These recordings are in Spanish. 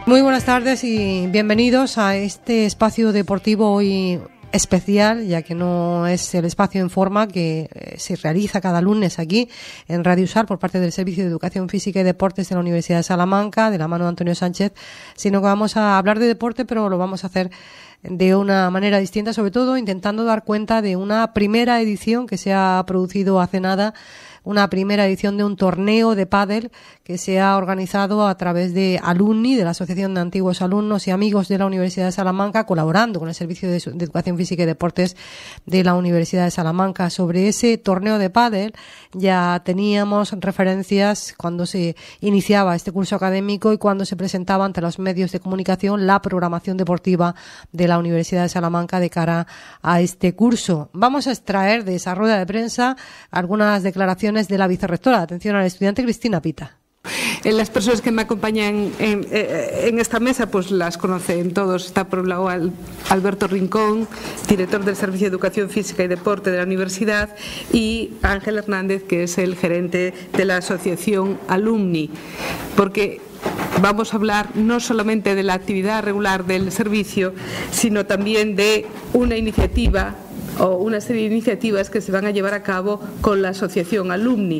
Muy buenas tardes y bienvenidos a este espacio deportivo hoy especial, ya que no es el espacio en forma que se realiza cada lunes aquí en Radio USAR por parte del Servicio de Educación Física y Deportes de la Universidad de Salamanca, de la mano de Antonio Sánchez, sino que vamos a hablar de deporte, pero lo vamos a hacer de una manera distinta, sobre todo intentando dar cuenta de una primera edición que se ha producido hace nada, una primera edición de un torneo de pádel que se ha organizado a través de alumni, de la Asociación de Antiguos Alumnos y Amigos de la Universidad de Salamanca, colaborando con el Servicio de Educación Física y Deportes de la Universidad de Salamanca. Sobre ese torneo de pádel ya teníamos referencias cuando se iniciaba este curso académico y cuando se presentaba ante los medios de comunicación la programación deportiva de la Universidad de Salamanca de cara a este curso. Vamos a extraer de esa rueda de prensa algunas declaraciones de la vicerrectora de Atención al Estudiante, Cristina Pita. Las personas que me acompañan en esta mesa pues las conocen todos. Está por un lado Alberto Rincón, director del Servicio de Educación Física y Deporte de la Universidad, y Ángel Hernández, que es el gerente de la Asociación Alumni, porque vamos a hablar no solamente de la actividad regular del servicio, sino también de una iniciativa o una serie de iniciativas que se van a llevar a cabo con la Asociación Alumni.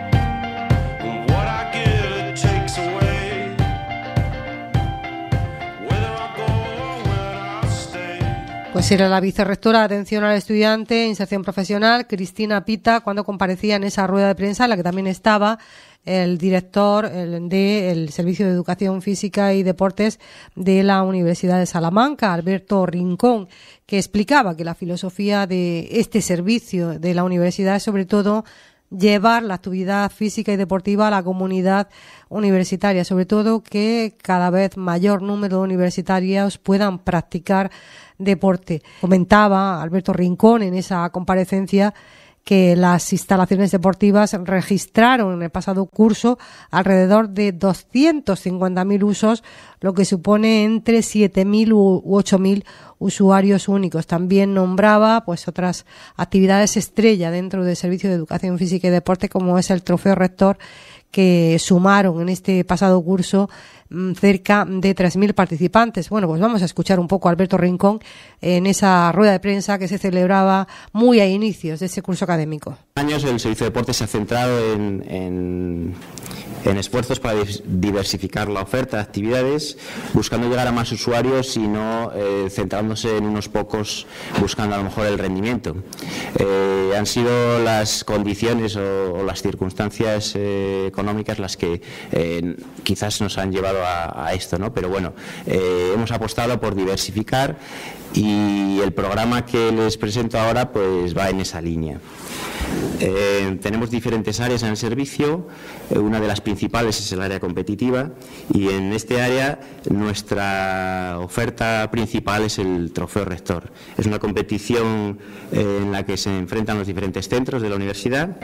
Pues era la vicerrectora de Atención al Estudiante, Inserción Profesional, Cristina Pita, cuando comparecía en esa rueda de prensa en la que también estaba el director del Servicio de Educación Física y Deportes de la Universidad de Salamanca, Alberto Rincón, que explicaba que la filosofía de este servicio de la universidad es sobre todo llevar la actividad física y deportiva a la comunidad universitaria, sobre todo que cada vez mayor número de universitarios puedan practicar deporte. Comentaba Alberto Rincón en esa comparecencia que las instalaciones deportivas registraron en el pasado curso alrededor de 250.000 usos, lo que supone entre 7.000 u 8.000 usuarios únicos. También nombraba pues otras actividades estrella dentro del Servicio de Educación Física y Deporte, como es el Trofeo Rector, que sumaron en este pasado curso cerca de 3.000 participantes. Bueno, pues vamos a escuchar un poco a Alberto Rincón en esa rueda de prensa que se celebraba muy a inicios de ese curso académico. Años el Servicio de Deportes se ha centrado en esfuerzos para diversificar la oferta de actividades, buscando llegar a más usuarios y no centrándose en unos pocos, buscando a lo mejor el rendimiento. Han sido las condiciones o las circunstancias económicas las que quizás nos han llevado a esto, ¿no? Pero bueno, hemos apostado por diversificar y el programa que les presento ahora pues va en esa línea. Tenemos diferentes áreas en el servicio. Una de las principales es el área competitiva, y en este área nuestra oferta principal es el Trofeo Rector. Es una competición en la que se enfrentan los diferentes centros de la universidad.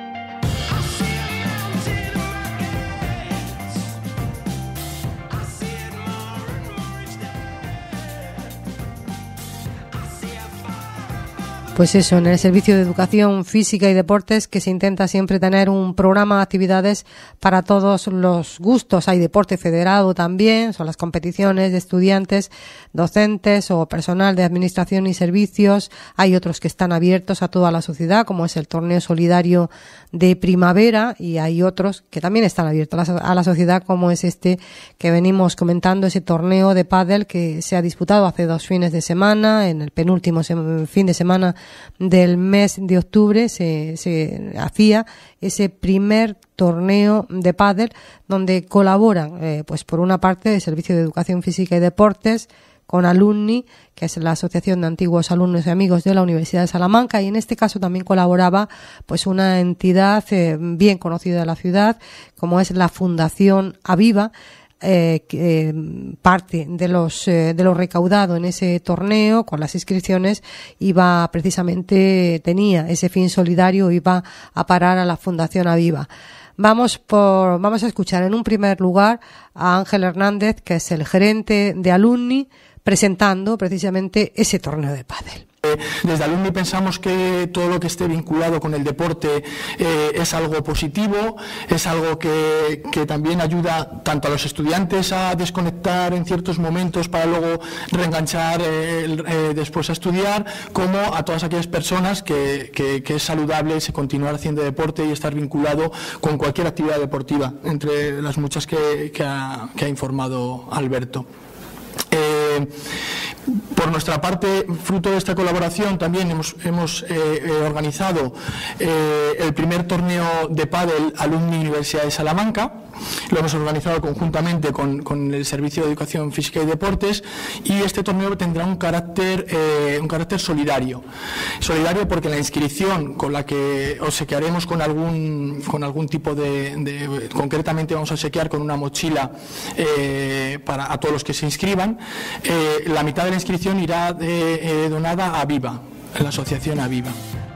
Pues eso, en el Servicio de Educación Física y Deportes, que se intenta siempre tener un programa de actividades para todos los gustos. Hay deporte federado también, son las competiciones de estudiantes, docentes o personal de administración y servicios. Hay otros que están abiertos a toda la sociedad, como es el Torneo Solidario de Primavera, y hay otros que también están abiertos a la sociedad, como es este que venimos comentando, ese torneo de pádel que se ha disputado hace 2 fines de semana, en el penúltimo fin de semana del mes de octubre se hacía ese primer torneo de pádel donde colaboran pues por una parte el Servicio de Educación Física y Deportes con Alumni, que es la Asociación de Antiguos Alumnos y Amigos de la Universidad de Salamanca, y en este caso también colaboraba pues una entidad bien conocida de la ciudad, como es la Fundación Aviva, parte de lo recaudado en ese torneo con las inscripciones tenía ese fin solidario, iba a parar a la Fundación Aviva. Vamos a escuchar en un primer lugar a Ángel Hernández, que es el gerente de Alumni, presentando precisamente ese torneo de pádel. Desde Alumni pensamos que todo lo que esté vinculado con el deporte es algo positivo, es algo que también ayuda tanto a los estudiantes a desconectar en ciertos momentos para luego reenganchar después a estudiar, como a todas aquellas personas que es saludable continuar haciendo deporte y estar vinculado con cualquier actividad deportiva, entre las muchas que ha informado Alberto. Por nuestra parte, fruto de esta colaboración, también hemos organizado el primer torneo de pádel Alumni Universidad de Salamanca. Lo hemos organizado conjuntamente con el Servicio de Educación Física y Deportes, y este torneo tendrá un carácter solidario. Solidario porque la inscripción con la que obsequiaremos con algún tipo de concretamente vamos a obsequiar con una mochila a todos los que se inscriban. La mitad de la inscripción irá donada a Aviva, a la asociación Aviva.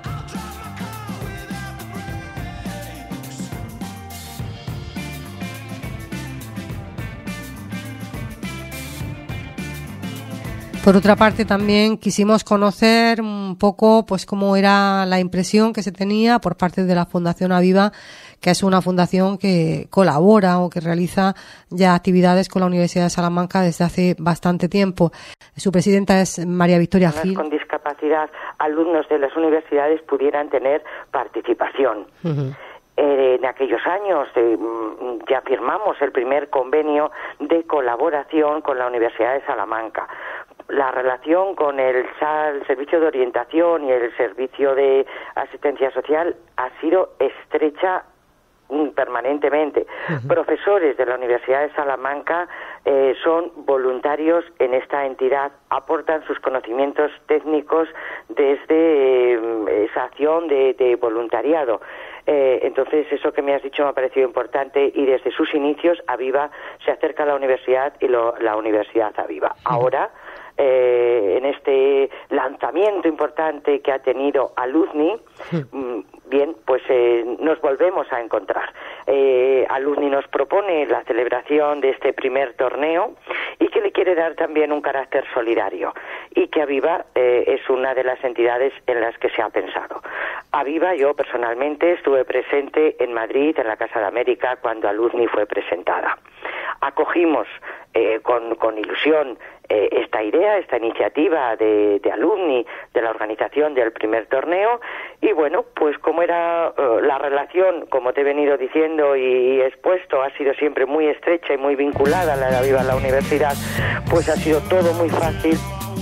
Por otra parte, también quisimos conocer un poco pues cómo era la impresión que se tenía por parte de la Fundación Aviva, que es una fundación que colabora o que realiza ya actividades con la Universidad de Salamanca desde hace bastante tiempo. Su presidenta es María Victoria Gil. Con discapacidad, alumnos de las universidades pudieran tener participación. Uh-huh. En aquellos años ya firmamos el primer convenio de colaboración con la Universidad de Salamanca. La relación con el Servicio de Orientación y el Servicio de Asistencia Social ha sido estrecha permanentemente. Uh-huh. Profesores de la Universidad de Salamanca son voluntarios en esta entidad, aportan sus conocimientos técnicos desde esa acción de voluntariado. Entonces, eso que me has dicho me ha parecido importante, y desde sus inicios Aviva se acerca a la universidad y la universidad Aviva. Ahora, en este lanzamiento importante que ha tenido Alumni, bien, pues nos volvemos a encontrar. Alumni nos propone la celebración de este primer torneo y que le quiere dar también un carácter solidario, y que Aviva es una de las entidades en las que se ha pensado. Aviva, yo personalmente estuve presente en Madrid, en la Casa de América, cuando Alumni fue presentada. Acogimos con ilusión esta idea, esta iniciativa de Alumni, de la organización del primer torneo, y bueno, pues como era la relación, como te he venido diciendo y expuesto, ha sido siempre muy estrecha y muy vinculada a la Aviva, a la universidad, pues ha sido todo muy fácil.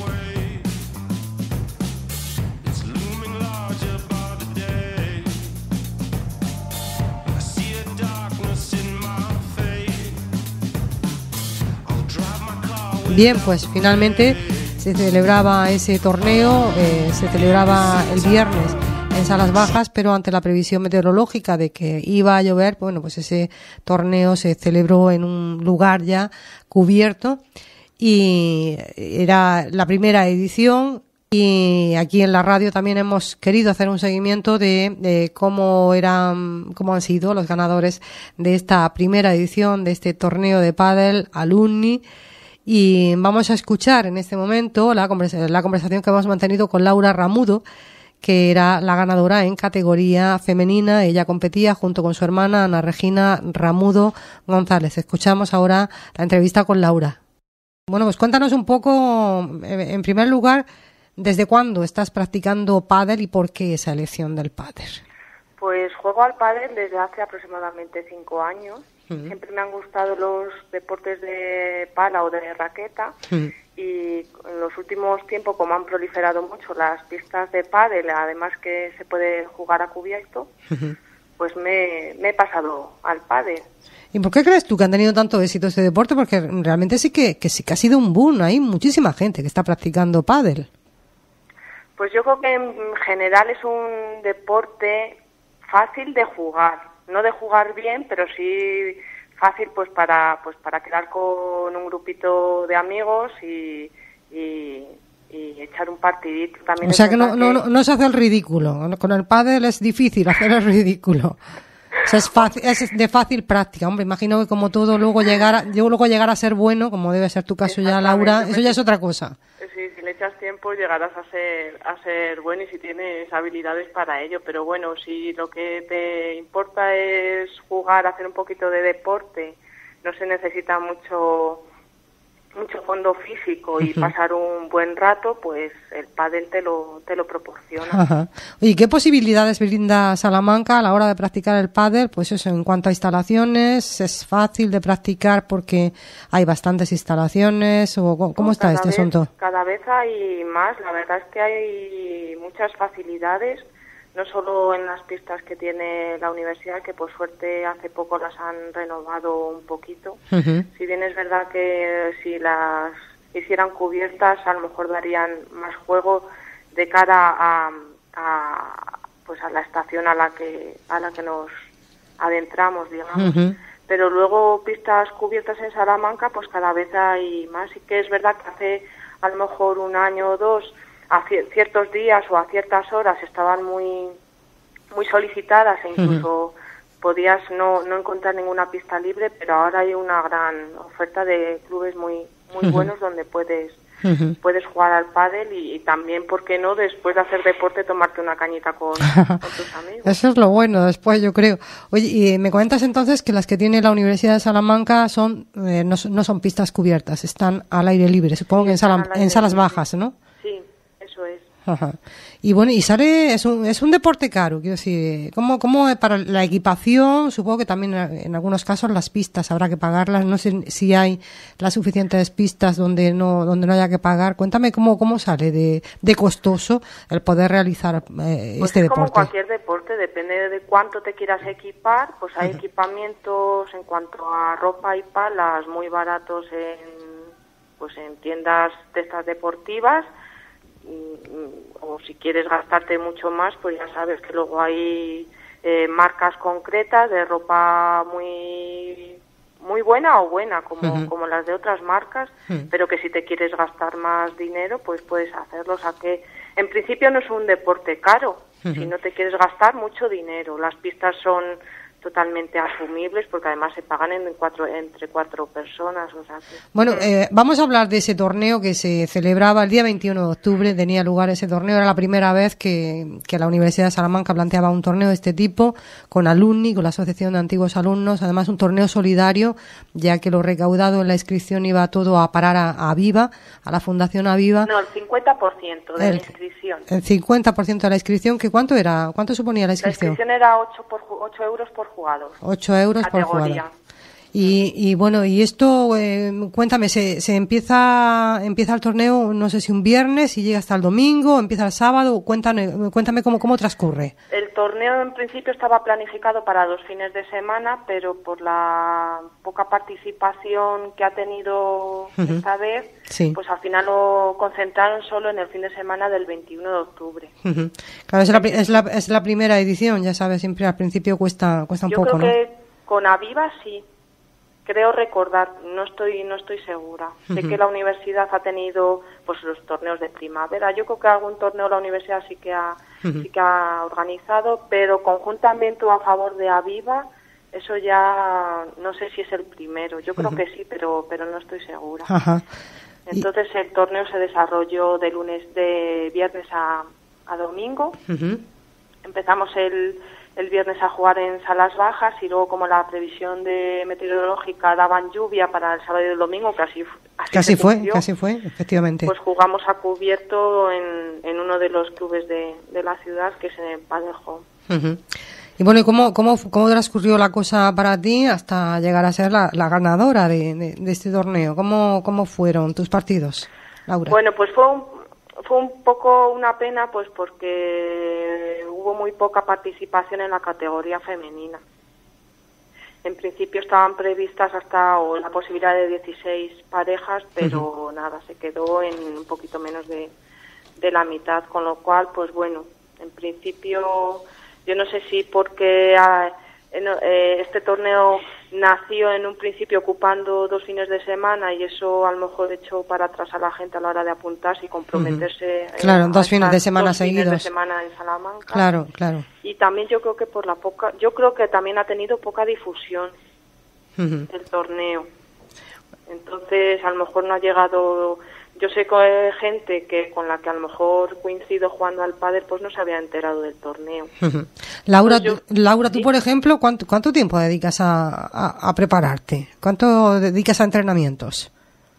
Bien, pues finalmente se celebraba ese torneo, se celebraba el viernes en Salas Bajas, pero ante la previsión meteorológica de que iba a llover, bueno, pues ese torneo se celebró en un lugar ya cubierto, y era la primera edición. Y aquí en la radio también hemos querido hacer un seguimiento de cómo han sido los ganadores de esta primera edición de este torneo de pádel Alumni. Y vamos a escuchar en este momento la conversación que hemos mantenido con Laura Ramudo, que era la ganadora en categoría femenina. Ella competía junto con su hermana Ana Regina Ramudo González. Escuchamos ahora la entrevista con Laura. Bueno, pues cuéntanos un poco, en primer lugar, ¿desde cuándo estás practicando pádel y por qué esa elección del pádel? Pues juego al pádel desde hace aproximadamente 5 años. Siempre me han gustado los deportes de pala o de raqueta, y en los últimos tiempos, como han proliferado mucho las pistas de pádel, además que se puede jugar a cubierto, pues me he pasado al pádel. ¿Y por qué crees tú que han tenido tanto éxito este deporte? Porque realmente sí que ha sido un boom. Hay muchísima gente que está practicando pádel. Pues yo creo que en general es un deporte fácil de jugar. No de jugar bien, pero sí fácil pues para quedar con un grupito de amigos y echar un partidito. También, o sea que no se hace el ridículo. Con el pádel es difícil hacer el ridículo. O sea, es de fácil práctica. Hombre, imagino que como todo luego llegar a ser bueno, como debe ser tu caso ya, Laura, eso ya es otra cosa. Sí, si le le echas tiempo llegarás a ser bueno y si tienes habilidades para ello. Pero bueno, si lo que te importa es jugar, hacer un poquito de deporte, no se necesita mucho fondo físico y pasar un buen rato, pues el pádel te lo proporciona. Ajá. ¿Y qué posibilidades brinda Salamanca a la hora de practicar el pádel? Pues eso, en cuanto a instalaciones, ¿es fácil de practicar porque hay bastantes instalaciones? ¿O cómo está este asunto? Cada vez hay más, la verdad es que hay muchas facilidades, no solo en las pistas que tiene la universidad, que por suerte hace poco las han renovado un poquito. Uh-huh. Si bien es verdad que si las hicieran cubiertas, a lo mejor darían más juego de cara a la estación a la que nos adentramos, digamos. Uh-huh. Pero luego pistas cubiertas en Salamanca, pues cada vez hay más. Y que es verdad que hace a lo mejor un año o dos, a ciertos días o a ciertas horas estaban muy solicitadas e incluso podías no encontrar ninguna pista libre, pero ahora hay una gran oferta de clubes muy buenos donde puedes jugar al pádel y también, ¿por qué no?, después de hacer deporte, tomarte una cañita con tus amigos. Eso es lo bueno después, yo creo. Oye, y me comentas entonces que las que tiene la Universidad de Salamanca son no son pistas cubiertas, están al aire libre, supongo que en salas bajas, ¿no? Sí, eso es. Ajá. Y bueno, y sale, es un deporte caro, quiero decir, ¿cómo para la equipación? Supongo que también en algunos casos las pistas habrá que pagarlas, no sé si hay las suficientes pistas donde no haya que pagar. Cuéntame cómo sale de costoso el poder realizar este deporte. Como cualquier deporte, depende de cuánto te quieras equipar, pues hay equipamientos en cuanto a ropa y palas muy baratos en tiendas de estas deportivas. O si quieres gastarte mucho más, pues ya sabes que luego hay marcas concretas de ropa muy buena o buena, como las de otras marcas, pero que si te quieres gastar más dinero, pues puedes hacerlo. O sea que en principio no es un deporte caro, si no te quieres gastar mucho dinero. Las pistas son totalmente asumibles porque además se pagan entre cuatro personas. O sea que, bueno, vamos a hablar de ese torneo que se celebraba el día 21 de octubre, tenía lugar ese torneo, era la primera vez que la Universidad de Salamanca planteaba un torneo de este tipo con alumni, con la Asociación de Antiguos Alumnos, además un torneo solidario, ya que lo recaudado en la inscripción iba todo a parar a Aviva, a la Fundación Aviva. No, el 50% de la inscripción. El 50% de la inscripción, ¿que cuánto era? ¿Cuánto suponía la inscripción? La inscripción era 8 euros por jugador. 8 euros por jugador. Y bueno, y esto, cuéntame, se empieza el torneo, no sé si un viernes y llega hasta el domingo, empieza el sábado, cuéntame cómo transcurre. El torneo en principio estaba planificado para 2 fines de semana, pero por la poca participación que ha tenido esta vez, sí, pues al final lo concentraron solo en el fin de semana del 21 de octubre. Claro, es la primera edición, ya sabes, siempre al principio cuesta un poco, ¿no? Yo creo que con Aviva sí. Creo recordar, no estoy segura. Sé que la universidad ha tenido pues los torneos de primavera. Yo creo que algún torneo la universidad sí que ha organizado, pero conjuntamente o a favor de Aviva, eso ya no sé si es el primero. Yo creo que sí, pero no estoy segura. Ajá. Entonces el torneo se desarrolló de viernes a domingo. Empezamos el viernes a jugar en salas bajas y luego, como la previsión meteorológica daban lluvia para el sábado y el domingo, casi fue, efectivamente. Pues jugamos a cubierto en uno de los clubes de la ciudad, que es en el Padel Home. Y bueno, ¿y cómo transcurrió la cosa para ti hasta llegar a ser la ganadora de este torneo? ¿Cómo fueron tus partidos, Laura? Bueno, pues fue un poco una pena, pues porque hubo muy poca participación en la categoría femenina. En principio estaban previstas la posibilidad de 16 parejas, pero nada, se quedó en un poquito menos de la mitad, con lo cual, pues bueno, en principio yo no sé si porque este torneo nació en un principio ocupando 2 fines de semana y eso a lo mejor echó para atrás a la gente a la hora de apuntarse y comprometerse. Claro, 2 fines de semana seguidos. 2 fines de semana en Salamanca. Claro. Y también yo creo que también ha tenido poca difusión el torneo. Entonces a lo mejor no ha llegado yo sé que hay gente que con la que a lo mejor coincido jugando al pádel, pues no se había enterado del torneo. Laura, Pues Laura, tú ¿sí? por ejemplo, ¿cuánto tiempo dedicas a prepararte? ¿Cuánto dedicas a entrenamientos?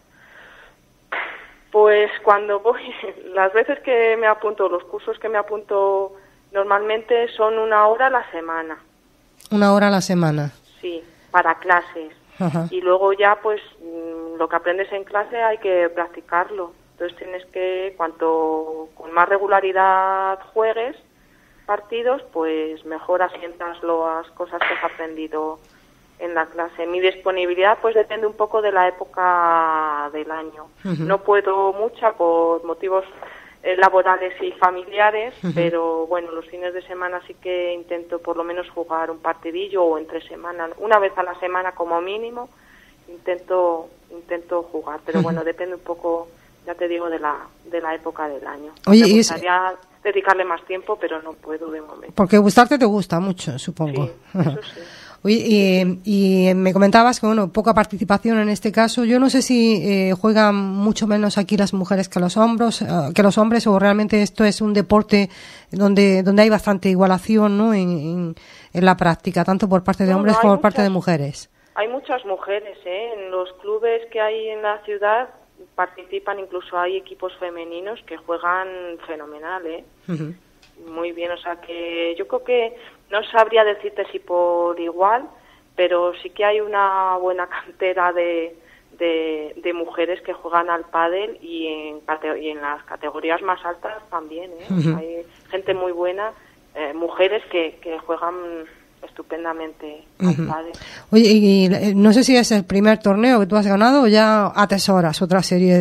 Pues cuando voy, las veces que me apunto, los cursos que me apunto normalmente son 1 hora a la semana. 1 hora a la semana. Sí, para clases. Ajá. Y luego ya, pues, lo que aprendes en clase hay que practicarlo. Entonces tienes que, cuanto con más regularidad juegues partidos, pues mejor asientas las cosas que has aprendido en la clase. Mi disponibilidad, pues, depende un poco de la época del año. No puedo mucha por motivos laborales y familiares, pero bueno, los fines de semana sí que intento por lo menos jugar un partidillo, o entre semana, una vez a la semana como mínimo, intento jugar, pero bueno, depende un poco, ya te digo, de la época del año. Oye, me gustaría dedicarle más tiempo, pero no puedo de momento. Porque gustarte te gusta mucho, supongo. Sí, eso sí. Oye, y me comentabas que, bueno, poca participación en este caso. Yo no sé si juegan mucho menos aquí las mujeres que los hombres, o realmente esto es un deporte donde hay bastante igualación, ¿no? En la práctica, tanto por parte de hombres como por parte de mujeres. Hay muchas mujeres, en los clubes que hay en la ciudad participan, incluso hay equipos femeninos que juegan fenomenal, muy bien, o sea que yo creo que no sabría decirte si por igual, pero sí que hay una buena cantera de mujeres que juegan al pádel, y en las categorías más altas también, hay gente muy buena, mujeres que juegan estupendamente al pádel. Oye, y no sé si es el primer torneo que tú has ganado o ya atesoras otra serie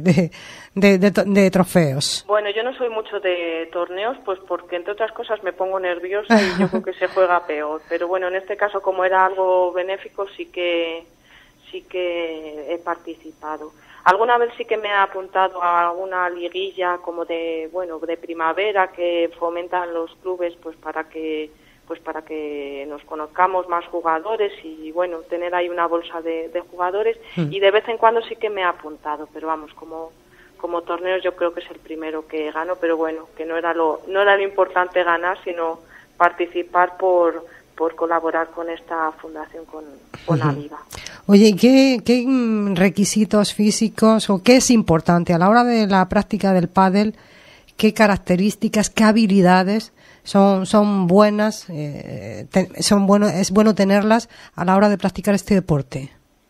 de trofeos. Bueno, yo no soy mucho de torneos, pues porque entre otras cosas me pongo nerviosa y yo creo que se juega peor. Pero bueno, en este caso, como era algo benéfico, sí que he participado. Alguna vez sí que me he apuntado a alguna liguilla como de primavera, que fomentan los clubes pues para que nos conozcamos más jugadores y bueno, tener ahí una bolsa de jugadores, y de vez en cuando sí que me he apuntado, pero vamos, como torneos yo creo que es el primero que gano, pero bueno, que no era lo importante ganar, sino participar por colaborar con esta fundación, con Aviva. Oye, ¿qué requisitos físicos o qué es importante a la hora de la práctica del pádel? ¿Qué características, qué habilidades son buenas, es bueno tenerlas a la hora de practicar este deporte?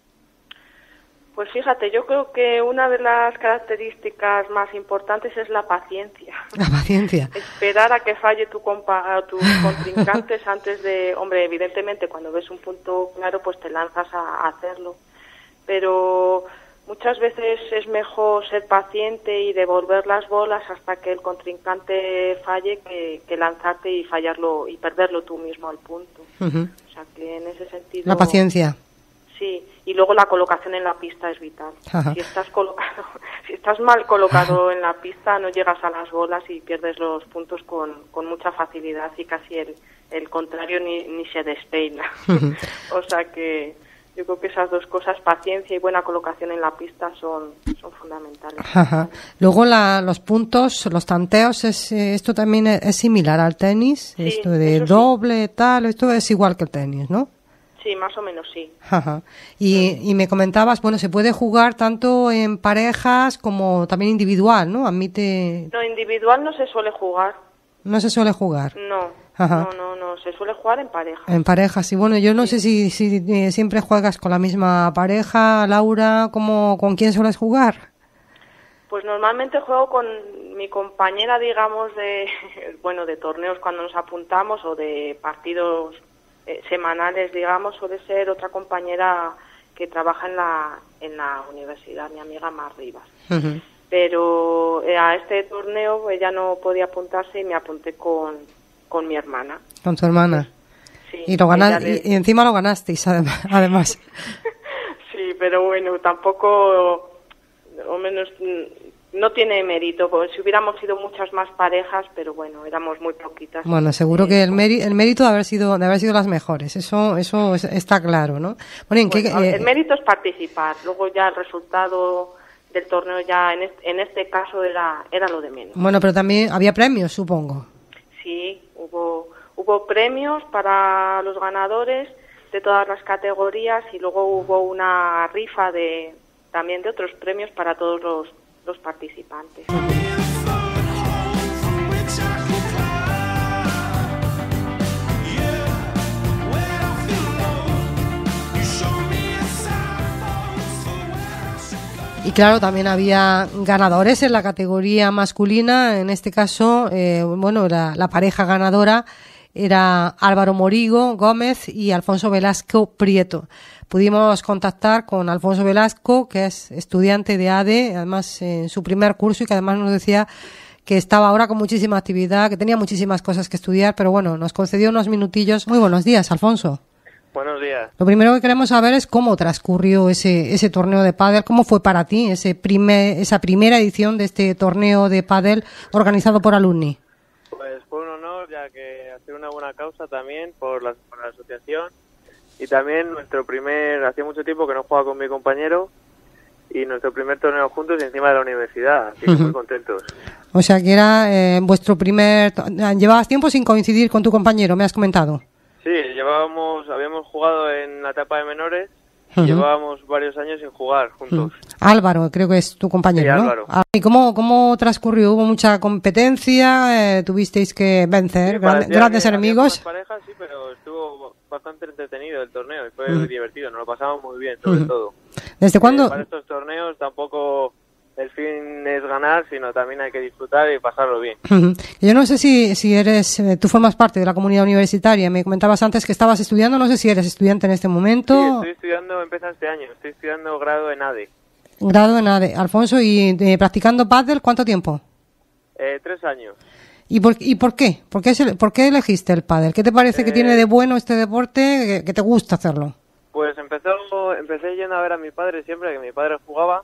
Pues fíjate, yo creo que una de las características más importantes es la paciencia. La paciencia. Esperar a que falle tus contrincantes antes de... Hombre, evidentemente cuando ves un punto claro pues te lanzas a hacerlo, pero muchas veces es mejor ser paciente y devolver las bolas hasta que el contrincante falle que lanzarte y fallarlo y perderlo tú mismo al punto. O sea que en ese sentido... La paciencia. Sí, y luego la colocación en la pista es vital. Si estás mal colocado en la pista, no llegas a las bolas y pierdes los puntos con mucha facilidad, y casi el contrario ni se despeina. O sea que yo creo que esas dos cosas, paciencia y buena colocación en la pista, son fundamentales. Luego los puntos, los tanteos, esto también es similar al tenis, sí, esto de doble, tal, esto es igual que el tenis, ¿no? Sí, más o menos sí. Y me comentabas, bueno, se puede jugar tanto en parejas como también individual, ¿no? No, individual no se suele jugar. ¿No se suele jugar? No, no, se suele jugar en pareja. En pareja, sí. Bueno, yo no sé si siempre juegas con la misma pareja, Laura, ¿con quién sueles jugar? Pues normalmente juego con mi compañera, digamos, de torneos cuando nos apuntamos, o de partidos semanales, digamos, suele ser otra compañera que trabaja en la universidad, mi amiga Mar Rivas. Pero a este torneo ella no podía apuntarse y me apunté con mi hermana. ¿Con tu hermana? Sí. Y encima lo ganasteis, además. Sí, pero bueno, tampoco, o menos, no tiene mérito, porque si hubiéramos sido muchas más parejas, pero bueno, éramos muy poquitas. Bueno, seguro que el mérito de haber sido las mejores, eso está claro, ¿no? El mérito es participar, luego ya el resultado del torneo ya en este caso era lo de menos. Bueno, pero también había premios, supongo. Sí, hubo premios para los ganadores de todas las categorías y luego hubo una rifa también de otros premios para todos los participantes. Y claro, también había ganadores en la categoría masculina. En este caso, la pareja ganadora era Álvaro Morigo Gómez y Alfonso Velasco Prieto. Pudimos contactar con Alfonso Velasco, que es estudiante de ADE, además en su primer curso, y que además nos decía que estaba ahora con muchísima actividad, que tenía muchísimas cosas que estudiar, pero bueno, nos concedió unos minutillos. Muy buenos días, Alfonso. Buenos días. Lo primero que queremos saber es cómo transcurrió ese torneo de pádel, cómo fue para ti esa primera edición de este torneo de pádel organizado por Alumni. Pues fue un honor, ya que hacer una buena causa también por la asociación, y también hacía mucho tiempo que no jugaba con mi compañero, y nuestro primer torneo juntos encima de la universidad, así que muy contentos. O sea que era vuestro llevabas tiempo sin coincidir con tu compañero, me has comentado. Sí, habíamos jugado en la etapa de menores, llevábamos varios años sin jugar juntos. Álvaro, creo que es tu compañero, sí, ¿no? Álvaro. ¿Y cómo transcurrió? ¿Hubo mucha competencia? ¿Tuvisteis que vencer grandes enemigos? Parejas, sí, pero estuvo bastante entretenido el torneo y fue muy divertido, nos lo pasamos muy bien, sobre todo. ¿Desde cuándo? Para estos torneos tampoco el fin es ganar, sino también hay que disfrutar y pasarlo bien. Yo no sé si tú formas parte de la comunidad universitaria. Me comentabas antes que estabas estudiando, no sé si eres estudiante en este momento. Sí, estoy estudiando, empieza este año, estoy estudiando grado en ADE. Grado en ADE. Alfonso, ¿y practicando pádel cuánto tiempo? 3 años. ¿Y por qué? ¿Por qué elegiste el pádel? ¿Qué te parece que tiene de bueno este deporte que te gusta hacerlo? Pues empecé yendo a ver a mi padre siempre, que mi padre jugaba.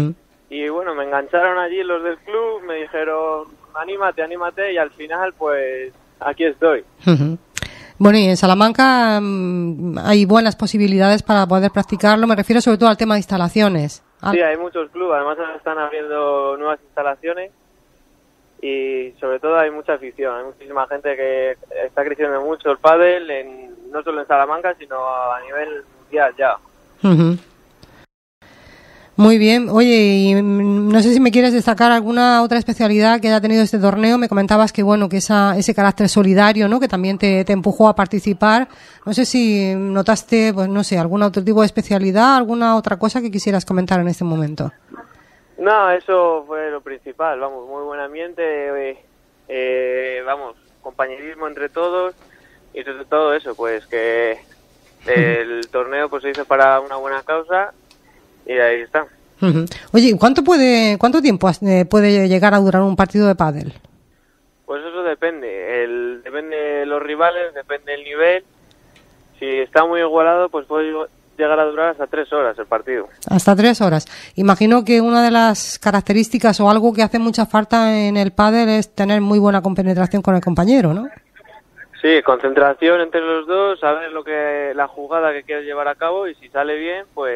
Y bueno, me engancharon allí los del club, me dijeron, anímate, y al final, pues, aquí estoy. Bueno, y en Salamanca hay buenas posibilidades para poder practicarlo, me refiero sobre todo al tema de instalaciones. Sí, hay muchos clubes, además ahora están abriendo nuevas instalaciones y sobre todo hay mucha afición, hay muchísima gente que está creciendo mucho el pádel, no solo en Salamanca, sino a nivel mundial ya. Muy bien. Oye, y no sé si me quieres destacar alguna otra especialidad que haya tenido este torneo. Me comentabas que que ese carácter solidario, ¿no? Que también te empujó a participar. No sé si notaste, pues no sé, algún otro tipo de especialidad, alguna otra cosa que quisieras comentar en este momento. No, eso fue lo principal. Vamos, muy buen ambiente, compañerismo entre todos y sobre todo eso, pues que el torneo pues se hizo para una buena causa. Y ahí está. Oye, ¿cuánto tiempo puede llegar a durar un partido de pádel? Pues eso depende. Depende de los rivales, depende del nivel. Si está muy igualado, pues puede llegar a durar hasta 3 horas el partido. Hasta 3 horas. Imagino que una de las características o algo que hace mucha falta en el pádel es tener muy buena compenetración con el compañero, ¿no? Sí, concentración entre los dos, saber la jugada que quieres llevar a cabo, y si sale bien, pues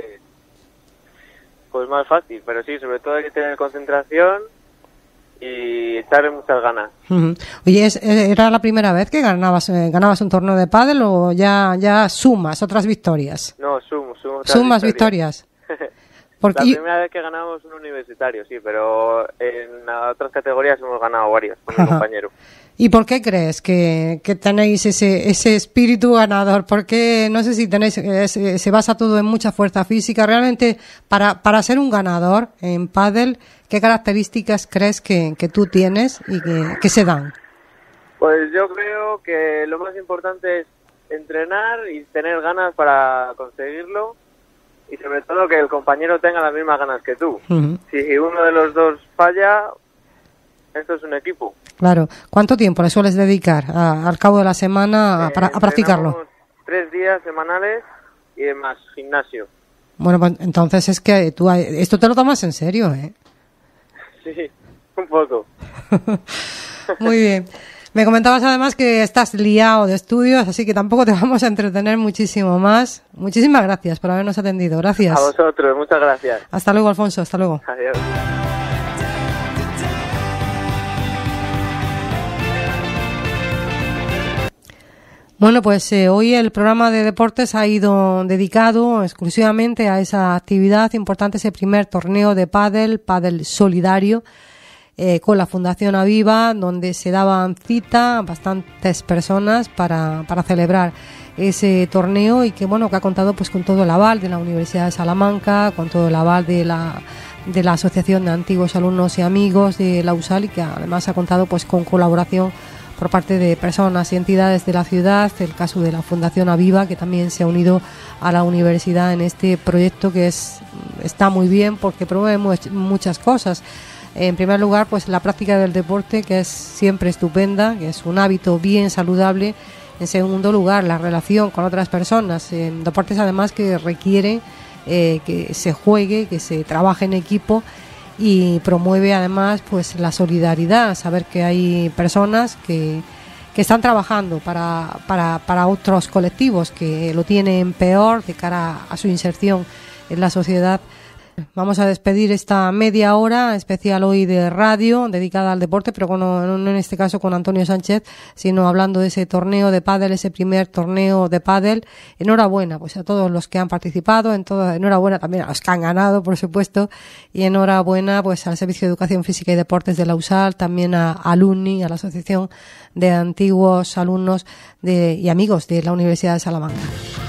más fácil, pero sí, sobre todo hay que tener concentración y estar en muchas ganas. Oye, ¿era la primera vez que ganabas un torneo de pádel o ya sumas otras victorias? No, sumas victorias. La primera vez que ganamos un universitario, sí, pero en otras categorías hemos ganado varias con mi compañero. ¿Y por qué crees que tenéis ese espíritu ganador? Porque no sé si se basa todo en mucha fuerza física. Realmente, para ser un ganador en pádel, ¿qué características crees que tú tienes y que se dan? Pues yo creo que lo más importante es entrenar y tener ganas para conseguirlo, y sobre todo que el compañero tenga las mismas ganas que tú. Si uno de los dos falla, esto es un equipo. Claro. ¿Cuánto tiempo le sueles dedicar al cabo de la semana a practicarlo? 3 días semanales y más gimnasio. Bueno, pues entonces es que tú esto te lo tomas en serio, ¿eh? Sí, un poco. Muy bien. Me comentabas además que estás liado de estudios, así que tampoco te vamos a entretener muchísimo más. Muchísimas gracias por habernos atendido. Gracias. A vosotros, muchas gracias. Hasta luego, Alfonso. Hasta luego. Adiós. Bueno, pues hoy el programa de deportes ha ido dedicado exclusivamente a esa actividad importante, ese primer torneo de pádel solidario, con la Fundación Aviva, donde se daban cita bastantes personas para celebrar ese torneo y que bueno, que ha contado pues con todo el aval de la Universidad de Salamanca, con todo el aval de la Asociación de Antiguos Alumnos y Amigos de la USAL, y que además ha contado pues con colaboración por parte de personas y entidades de la ciudad, el caso de la Fundación Aviva, que también se ha unido a la universidad en este proyecto que está muy bien porque promueve muchas cosas. En primer lugar, pues la práctica del deporte, que es siempre estupenda, que es un hábito bien saludable. En segundo lugar, la relación con otras personas, en deportes además que requieren que se juegue, que se trabaje en equipo, y promueve además pues la solidaridad, saber que hay personas que están trabajando para otros colectivos que lo tienen peor de cara a su inserción en la sociedad. Vamos a despedir esta media hora especial hoy de radio dedicada al deporte, pero no en este caso con Antonio Sánchez, sino hablando de ese torneo de pádel, ese primer torneo de pádel. Enhorabuena pues a todos los que han participado, enhorabuena también a los que han ganado, por supuesto, y enhorabuena pues al Servicio de Educación Física y Deportes de la USAL, también a Alumni, a la Asociación de Antiguos Alumnos y Amigos de la Universidad de Salamanca.